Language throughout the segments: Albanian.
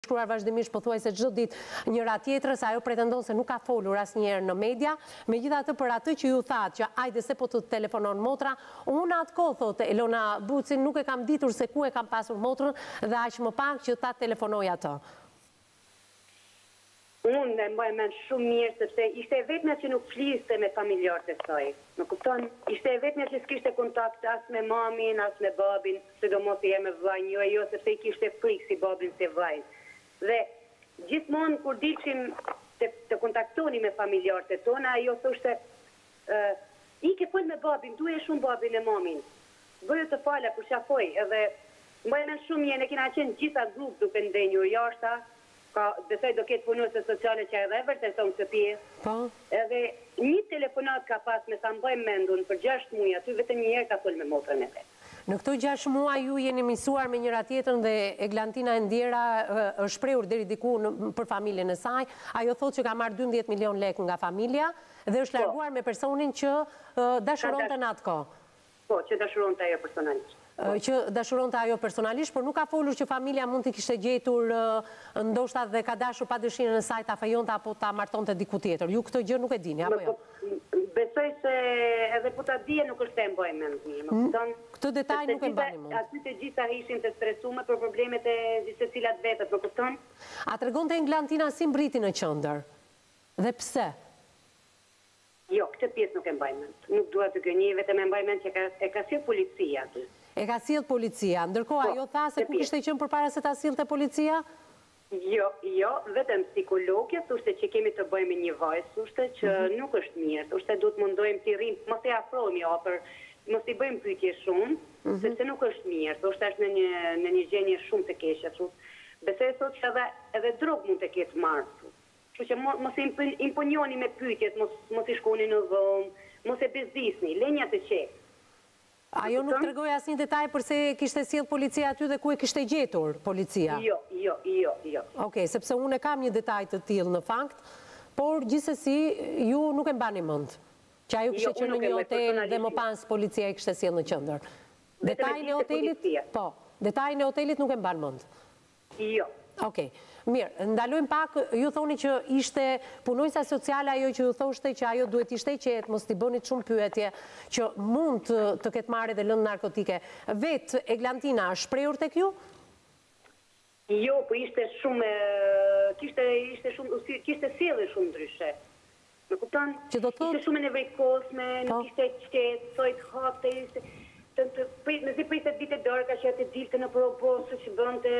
shkruar vazhdimisht pothuajse çdo ditë njëra tjetrës, ajo pretendon se nuk ka folur asnjëherë në media, megjithatë për atë që ju thatë që ajde se po të telefonon motra, unë atë kohë thotë Elona Buci nuk e kam ditur se ku e kam pasur motrën dhe aq më pak që ta telefonoj atë. Unë e mbaj mend shumë mirë sepse ishte e vetmja që nuk fliste me familjarët e saj. Më kupton? Ishte e vetmja që s'kishte kontakt as me mamin, as me babin, sidomos i me vllajin, jo sepse i kishte frikë si babin se vllajin. Dhe gjithmonë kur dilshim të kontaktoni me familjarët e tona, ajo thoshte ike fol me babin, duhe shumë babin e mamin. Bëju të fala për shafoj, edhe mbaj mend shumë mirë, ne kena qenë gjitha grup duke ndenjur jashta. Besoj do ketë punuese sociale që edhe vërteton këtë pjesë. Edhe një telefonat ka pas me sa mbajmë mendun për 6 muaj, aty vetëm një herë ka fol me motrën e vet. Në këto 6 muaj ju jeni misuar me njëra tjetrën dhe Eglantina Endjera është shprehur deri diku për familjen e saj. Ajo thotë që ka marrë 12 milion lekë nga familja dhe është larguar me personin që dashuronte në atë kohë. Po, që dashuronte ajo personalisht. Që dashuronte ajo personalisht, por nuk ka folur që familja mund t'i kishte gjetur ndoshta dhe ka dashur pa dëshirën e saj ta fajonte apo ta martonte diku tjetër. Ju këtë gjë nuk e dini, apo jo? Besoj se edhe po ta dije nuk është e mbaj mend mirë. Këtë detaj nuk e mbani mend. Aty të gjitha ishin të stresuar për problemet e secilat vetë, më kupton? A tregonte Eglantina si mbriti në qendër? Dhe pse? Jo, këtë pjesë nuk e mbaj mend. Nuk dua të gënjej, vetëm e mbaj mend që e ka sjell policia aty. E ka sjell policia, ndërkohë ajo tha se ku kishte qenë përpara se ta sillte policia? Jo, vetëm psikologja, thoshte që kemi të bëjmë një vajzë, thoshte që nuk është mirë, thoshte duhet mundojmë të rrim, mos e afrohemi afër, mos i bëjmë pyetje shumë, sepse nuk është mirë, thoshte është në një gjendje shumë të keqe, thoshte. Besoj thotë që edhe drog mund të ketë marrë. Kështu që mos e imponjoni me pyetjet, mos i shkoni në dhomë, mos e bezdisni, lenja të qetë. Ajo nuk tregoi asnjë detaj përse kishte sjell policia aty dhe ku e kishte gjetur policia? Jo. Okej, sepse unë kam një detaj të tillë në fakt, por gjithsesi ju nuk e mbani mend. Që ajo kishte qenë në një hotel dhe më pas policia e kishte sjell në qendër. Detajin e hotelit? Po. Detajin e hotelit nuk e mban mend. Jo. Okej, mirë, ndalojmë pak, ju thoni që ishte punojnësa sociale ajo që ju thoshte që ajo duhet ishte qetë, mos t'i bënit shumë pyetje, që mund të ketë marrë dhe lëndë narkotike. Vetë Eglantina është shprehur tek ju? Jo, po ishte shumë, kishte sjellje shumë ndryshe. Më kupton? Ishte shumë nevojkosme, nuk ishte qetë, sojt hapte, me zi pritet vite dorë që atë dilte në probosë që bënte.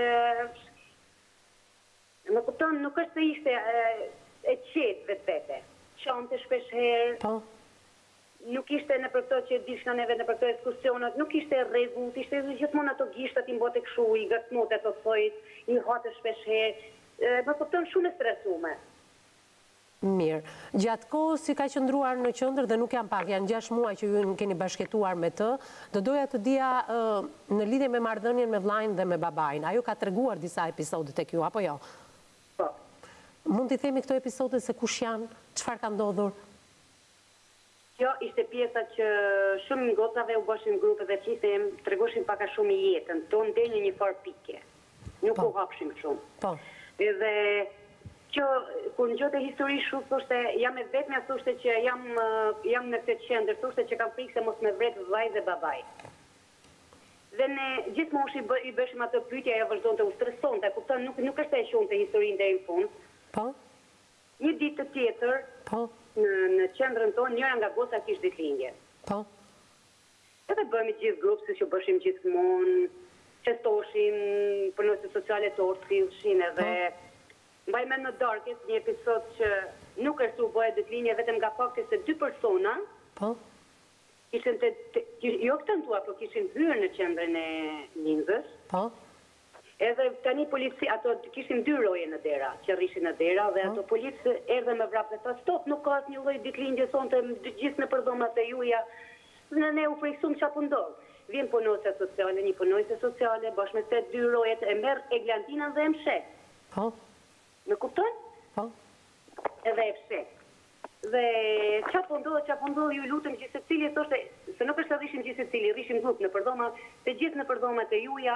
Më kupton, nuk është se ishte e qetë vetë. Qante shpesh herë. Nuk ishte në për këto që dishka neve në për këto ekskursionet, nuk ishte rregull, ishte gjithmonë ato gishtat i mbote këshu, i gatmote ato sojt, i hate shpesh herë. Më kupton, shumë e stresume. Mirë. Gjatë kohës si ka qëndruar në qendër dhe nuk janë pak, janë 6 muaj që ju keni bashkëtuar me të, do doja të dija në lidhje me marrëdhënien me vllajin dhe me babain. Ajo ka treguar disa episode tek ju apo jo? Po. Mund t'i themi këto episode se kush janë, çfarë ka ndodhur? Kjo ishte pjesa që shumë gocave u bëshin grupe dhe qisem, tregoshin paka shumë i jetën, to ndenjë një farë pike. Nuk u hapshim shumë. Po. Edhe kjo, kur në gjote histori shumë, thoshte, jam e vetmja, thoshte që jam në këtë qendër, thoshte që kam frikë se mos me vret vllai dhe babai. Dhe ne gjithmonë i bëshim atë pyetje, ajo vazhdonte u stresonte, kupton, nuk është e qonte historinë deri në fund. Po. Një ditë të tjetër, në qendrën tonë, njëra nga goca kishte ditëlindje. Po. Edhe bëhemi gjithë grupë, si që bëshim gjithmonë, festoshim, punonjëse sociale të orthillshin edhe mbaj mend në darkët një episod që nuk është u bëhe ditëlindje vetëm nga fakti se 2 persona, kishin jo këtën tua, po kishin hyrë në qendrën e lindës. Po. Edhe tani polici, ato kishin 2 roje në dera, që rrishin në dera, dhe ato polici erdhe me vrap dhe tha, stop, nuk ka asnjë lloj ditëlindje sonte gjithë në përdhomat e juaja. Dhe ne u friksum çfarë ndodh. Vjen punonjëse sociale, një punonjëse sociale, bashkë me të 2 rojet e merr Eglantinën dhe e mshet. Po. Më kupton? Po. Edhe e fshet. Dhe çfarë po ndodh, ju lutem që secili thoshte se nuk është të rrishim gjithë secili, rrishim grup në përdhoma, të gjithë në përdhomat e juaja,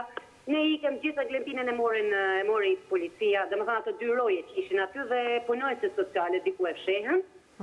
Ne ikem gjitha Glentinën e mori policia, dhe më thënë ato 2 roje që ishin aty dhe punojësit sociale diku e fshehën.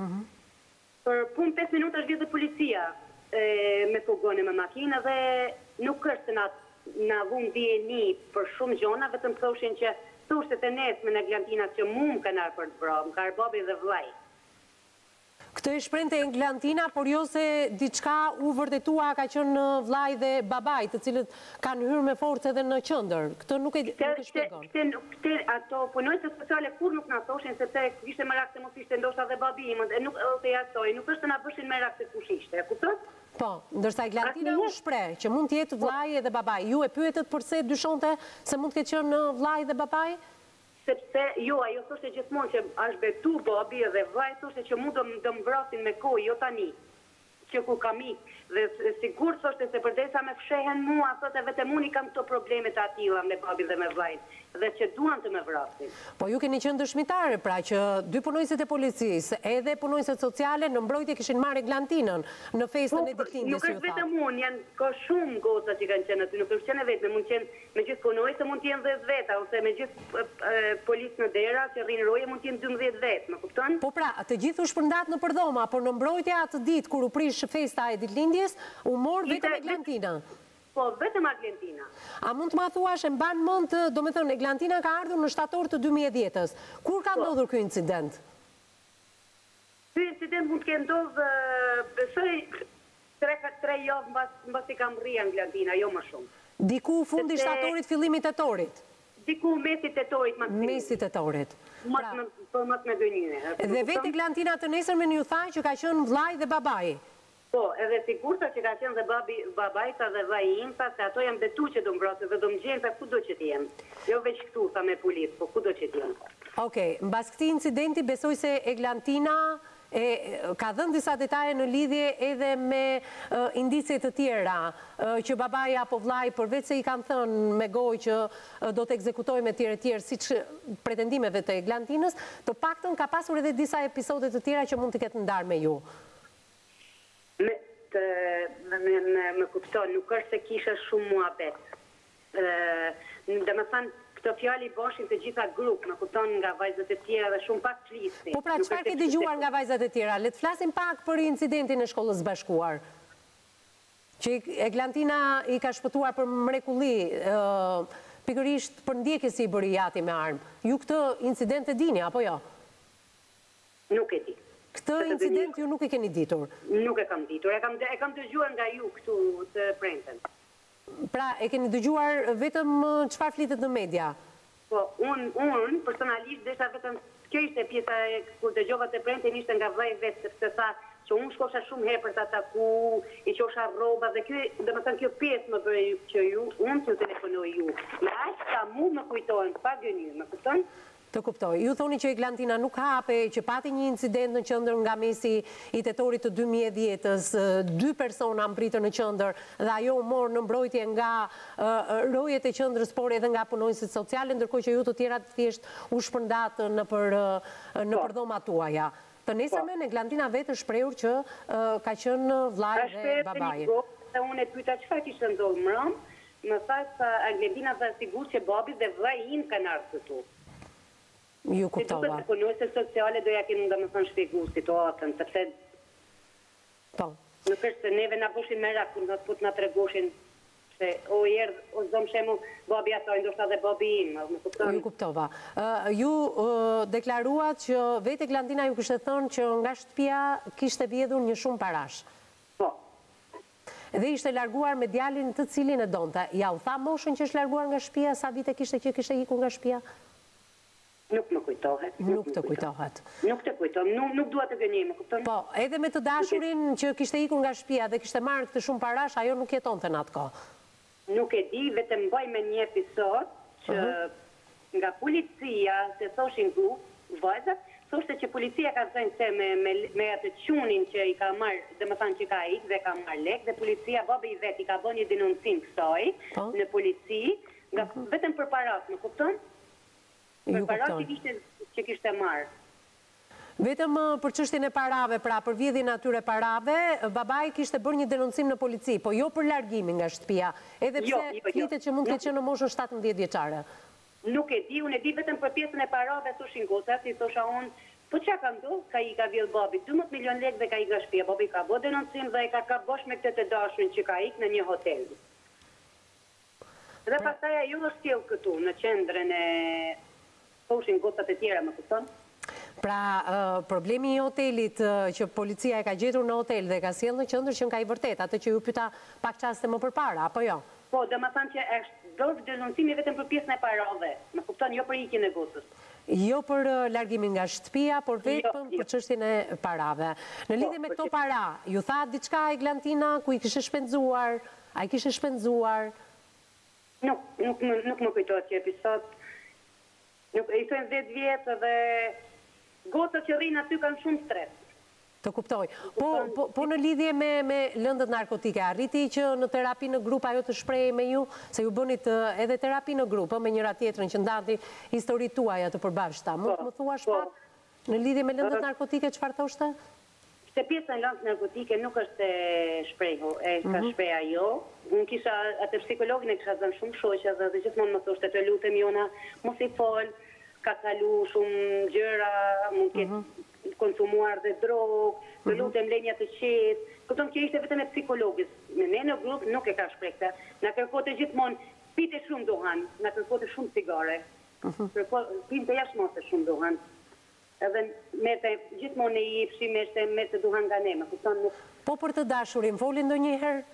Për punë 5 minuta është vjetë policia me fugone me makina dhe nuk është të na vunë dijeni për shumë gjona, vetëm thoshin që thushtet e nesme në Glentina që mu më kanë arë për të bra, më ka arë babi dhe vllai. Këtë e shprente e Glantina, por jo se diçka u vërtetua ka qenë vllai dhe babai, të cilët kanë hyrë me forcë edhe në qendër. Këtë nuk e shpjegon. Ato punojësit sociale kur nuk na thoshin sepse ishte merak se mos ishte ndoshta dhe babi im, nuk e jasoj, nuk është të na bëshin merak se kush ishte, e kupton? Po, ndërsa Glantina u shpreh që mund të jetë vllai edhe babai. Ju e pyetët përse dyshonte se mund të ketë qenë vllai dhe babai? Sepse ajo thoshte gjithmonë që është betu babi dhe vllai thoshte që mu do më vrasin me kohë, jo tani. Që ku kam ikë. Dhe sigur thoshte se përdesa me fshehen mua, thote vetëm unë i kam këto problemet atilla me babi dhe me vllajin. Dhe që duan të me vrasin. Po ju keni qenë dëshmitare, pra që 2 punojësit e policisë edhe punojësit sociale në mbrojtje kishin marrë Glantinën në festën e ditëlindjes. Nuk është vetëm unë, janë ka shumë goca që kanë qenë aty, nuk është qenë vetëm, mund të qenë me gjithë punojësit, mund të jenë 10 veta, ose me gjithë policë në dera që rrinë roje mund të jenë 12 vetë, më kupton? Po pra, të gjithë u shpërndat në përdhoma, por në mbrojtje atë ditë kur u prish festa e ditëlindjes, u mor vetëm Glantina. Po, vetëm Glantina. A mund të ma thuash e mban mend, do me thënë, Glantina ka ardhur në shtator të 2010-ës. Kur ka ndodhur ky incident? Ky incident mund të ketë ndodhur, besoj, 3 javë mbas i kam rria në Glantina, jo më shumë. Diku fundi shtatorit, fillimi tetorit? Diku mesi tetorit, maksimum. Mesi tetorit. Për mos me gënjyre. Dhe vetë Glantina të nesërmen ju tha që ka qenë vllai dhe babai. Po, edhe sigurta që ka qenë dhe babajta dhe vllai im, se ato janë betu që do mbrojtën dhe do më gjenë kudo që t'jem. Jo veç këtu, tha me pulit, po kudo që t'jem. Okej, mbas këtij incidenti besoj se Glantina ka dhënë disa detaje në lidhje edhe me indicie të tjera, që babai apo vllai përveç se i kanë thënë me gojë që do të ekzekutojë me tjerë, siç pretendimeve të Glantinës, të paktën ka pasur edhe disa episode të tjera që mund të ketë ndarë me ju. Me kupton, nuk është se kisha shumë muhabet. Dhe me thënë, këto fjali boshin të gjitha grupë, me kupton nga vajzat e tjera dhe shumë pak flisni. Po pra, çfarë ke dëgjuar nga vajzat e tjera? Le të flasim pak për incidentin e shkollës bashkuar. Që Glantina i ka shpëtuar për mrekulli, pikërisht për ndjekjes i bëri jati me armë. Ju këtë incident e dini, apo jo? Nuk e di. Këtë incident ju nuk e keni ditur? Nuk e kam ditur, e kam dëgjuar nga ju këtu të prenten. Pra, e keni dëgjuar vetëm çfarë flitet në media? Po, unë personalisht desha vetëm, kjo ishte pjesa kur dëgjova të prenten ishte nga vllai vetë, sepse tha që unë shkosha shumë herë për të ataku, i qosha rroba dhe kjo pjesë më bëri që unë t'ju telefonoj ju. Me aq sa mu më kujtojnë, pa gënjë, më kupton? Të kuptoj. Ju thoni që Glantina nuk hape, që pati një incident në qendër nga mesi i tetorit të 2010-ës, 2 persona mbritën në qendër dhe ajo u mor në mbrojtje nga rojet e qendrës, por edhe nga punonjësit sociale, ndërkohë që ju të tjerat thjesht u shpërndat në përdhomat tuaja. Të nesërmen e Glantina vetë shprehur që ka qenë vllai dhe babai. Unë e pyeta çfarë kishte ndodhur mbrëm, më tha se Glantina tha sigurt që babi dhe vllai im kanë ardhur këtu. Ju kuptova. Si duket punojëse sociale do ja kemi domethënë shpjeguar situatën, sepse po. Nuk është se neve na bëshin merak kur po të na tregoshin se o zëm shemu babi atoj ndoshta dhe babi im, më kupton? Ju kuptova. Ju deklaruat që vetë Glantina ju kishte thënë që nga shtëpia kishte vjedhur një shumë parash. Po. Dhe ishte larguar me djalin të cilin e donte. Ja u tha moshën që është larguar nga shtëpia, sa vite kishte që kishte ikur nga shtëpia? Nuk më kujtohet. Nuk të kujtohet. Nuk të kujtohet, nuk dua të gënjej, më kupton? Po, edhe me të dashurin që kishte ikur nga shtëpia dhe kishte marrë këtë shumë parash, ajo nuk jetonte në atë kohë. Nuk e di, vetëm mbaj me një episod që nga policia, se thoshin grup, vajzat, thoshte që policia ka thënë se me atë qunin që i ka marrë, dhe më thanë që ka ikë dhe ka marrë lek, dhe policia, babi i vet i ka bën një denoncim kësaj në polici, vetëm për parat, më kupton? Për parat që kishte marrë. Vetëm për çështjen e parave, pra për vjedhjen atyre parave, babai kishte bërë një denoncim në polici, po jo për largimin nga shtëpia, edhe pse flitet që mund të ketë qenë në moshën 17 vjeçare. Nuk e di, unë e di vetëm për pjesën e parave, thoshin gocat, si thosha unë, po çka ka ndodhur? Ka i ka vjedh babi 12 milion lekë dhe ka i nga shtëpia. Babi ka bërë denoncim dhe ka bosh me këtë të dashurin që ka ikë në një hotel. Dhe pastaj ajo është sjell këtu në qendrën e thoshin gocat e tjera, më kupton? Pra, problemi i hotelit që policia e ka gjetur në hotel dhe ka sjellë në qendër që ka i vërtet, atë që ju pyeta pak çaste më përpara, apo jo? Po, domethënë që është dorë denoncimi vetëm për pjesën e parave, më kupton, jo për ikjen e gocës. Jo për largimin nga shtëpia, por vetëm për çështjen e parave. Në lidhje me këto para, ju tha diçka Eglantina ku i kishte shpenzuar, ai kishte shpenzuar? Nuk më kujtohet që episod. Nuk i thënë 10 vjet dhe gocat që rrinë aty kanë shumë stres. Të kuptoj. Po në lidhje me lëndët narkotike, arriti që në terapi në grup ajo të shprehej me ju, se ju bënit edhe terapi në grup, me njëra tjetrën që ndati historitë tuaja të përbashkëta. Mund të më thuash pak në lidhje me lëndët narkotike çfarë thoshte? Se pjesa e lëndës narkotike nuk është e shprehur, ka shpreh ajo. Unë kisha atë psikologin e kisha dhënë shumë shoqja dhe gjithmonë më thoshte të lutem Jona, mos i fol, ka kalu shumë gjëra, mund ketë konsumuar dhe drogë, të lutem lenja të qetë. Këton që ishte vetëm e psikologis. Ne në grup nuk e ka shpreh këtë. Na kërkote gjithmonë pite shumë duhan, na kërkote shumë cigare. Pinte jashtëmos shumë duhan. Edhe merrte gjithmonë në jepshi merrte duhan nga ne, më kupton? Po për të dashurin folin ndonjëherë?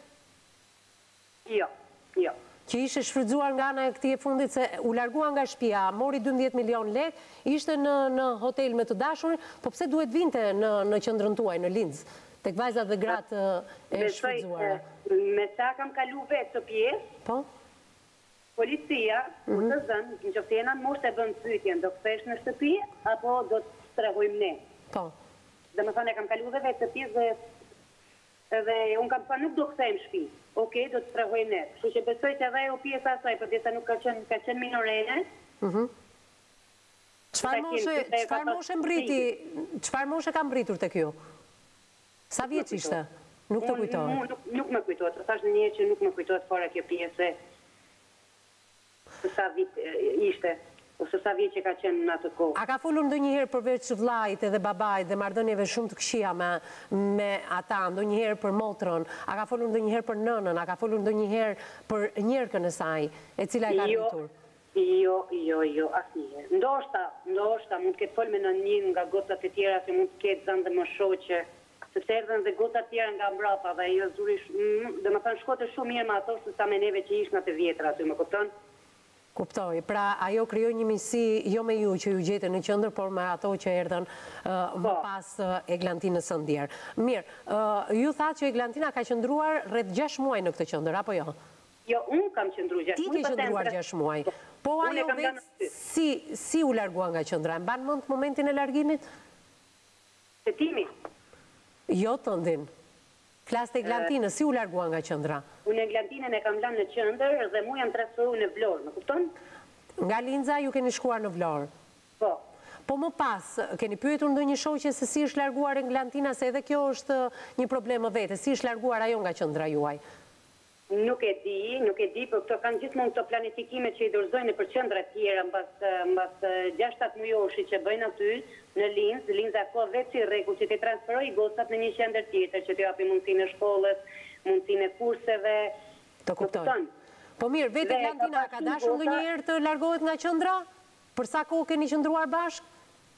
Jo. Që ishe shfrytzuar nga ana e këtij fundit se u largua nga shtëpia, mori 12 milion lekë, ishte në hotel me të dashurin, po pse duhet vinte në qendrën tuaj në Linz, tek vajzat dhe gratë e shfrytzuara? Me sa kam kalu vetë të pjesë, po? Policia, më të zënë, në qoftë jena në moshë të bënë pyetjen, do kthesh në shtëpi, apo do të strehojmë ne? Po. Dhe më thënë e kam kalu dhe vetë të pjesë dhe unë kam thënë nuk do kthejmë shtëpi. Okej, do të strehojmë ne. Kështu që besoj që edhe ajo pjesa asaj, përderisa nuk ka qenë minorene. Çfarë moshe mbriti? Çfarë moshe ka mbritur tek ju? Sa vjeç ishte? Nuk të kujtohet. Nuk më kujtohet. Thash në një që nuk më kujtohet fare kjo pjesë. Sa vit ishte, ose sa vjeç që ka qenë në atë kohë. A ka folur ndonjëherë përveç vllait edhe babait dhe marrëdhënieve shumë të këqija me ata, ndonjëherë për motrën, a ka folur ndonjëherë për nënën, a ka folur ndonjëherë për njerëkën e saj, e cila e ka rritur? Jo, asnjëherë. Ndoshta mund të ketë fol me një nga gocat e tjera që mund të ketë zënë dhe më shoqe, se të erdhen dhe gocat e tjera nga mbrapa dhe ajo zuri, domethënë shkote shumë mirë me ato se sa me neve që ishin atë vjetra aty, më kupton? Kuptoj, pra ajo krijoi një miqësi jo me ju që ju gjete në qendër, por me ato që erdhen më pas Eglantinës së ndjer. Mirë, ju thatë që Eglantina ka qëndruar rreth 6 muaj në këtë qendër, apo jo? Jo, unë kam qëndruar 6 muaj. Ti ke qëndruar 6 muaj. Po ajo vetë si u largua nga qendra? E mban mend momentin e largimit? Se timi? Jo tëndin. Flaste Eglantinës, si u largua nga qendra? Unë Eglantinën e kam lënë në qendër dhe mu jam transferuar në Vlorë, më kupton? Nga Linza ju keni shkuar në Vlorë? Po. Po më pas, keni pyetur ndonjë shoqe se si është larguar Eglantina, se edhe kjo është një problem më vete, si është larguar ajo nga qendra juaj? Nuk e di, por këto kanë gjithmonë këto planifikime që i dorëzojnë për qendra të tjera mbas 6-7 mujoshi që bëjnë aty në Linz. Linza ka vetë si rregull që të transferojë gocat në një qendër tjetër, që të japi mundësinë e shkollës, mundësinë e kurseve. Të kuptoj. Po mirë, vetë Eglantina ka dashur ndonjëherë të largohet nga qendra? Për sa kohë keni qëndruar bashkë?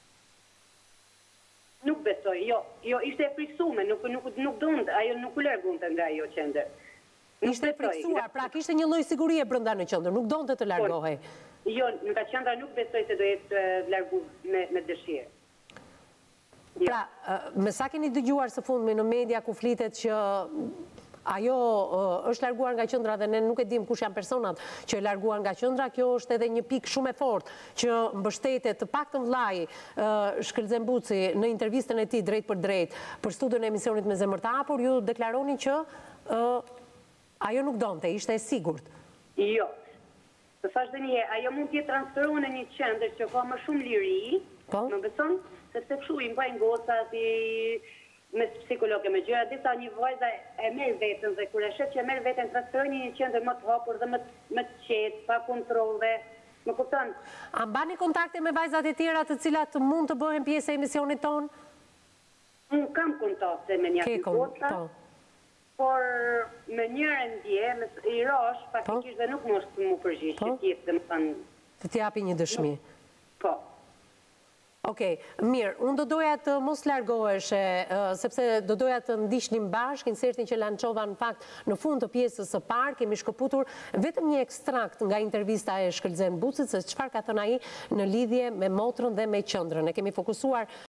Nuk besoj, jo, ishte e friksuar, nuk donte, ajo nuk u largonte nga ajo qendër. Ishte friksuar, pra kishte një lloj sigurie brenda në qendër, nuk donte të largohej. Jo, nga qendra nuk besoj se do jetë largu me dëshirë. Pra, me sa keni dëgjuar së fundmi në media ku flitet që ajo është larguar nga qendra dhe ne nuk e dim kush janë personat që e larguar nga qendra, kjo është edhe një pikë shumë e fortë që mbështetet të paktën vllai Shkëlzen Buci në intervistën e tij drejt për drejt për studion e emisionit Me Zemër të Hapur, ju deklaroni që ajo nuk donte, ishte e sigurt. Jo. Të thash dhe një, ajo mund t'jetë transferuar në një qendër që ka më shumë liri, më beson, sepse kështu i mbajnë gocat, me psikologe, me gjëra, disa një vajza e merr veten dhe kur e shet që e merr veten transferojnë në një qendër më të hapur dhe më të qetë, pa kontrolle. Më kupton? A mbani kontakte me vajzat e tjera të cilat mund të bëhen pjesë e emisionit ton? Unë kam kontakte me një goca, por me njërën dje, i rosh, faktikisht dhe nuk mos të mu përgjish, që tjetë dhe më thënë. Të t'japi një dëshmi? Po. Okej, mirë, unë do doja të mos largohesh, sepse do doja të ndishnim bashkë, insertin që lançova në fakt në fund të pjesës së parë, kemi shkëputur vetëm një ekstrakt nga intervista e Shkëlzen Bucit, se çfarë ka thënë ai në lidhje me motrën dhe me qendrën. Ne kemi fokusuar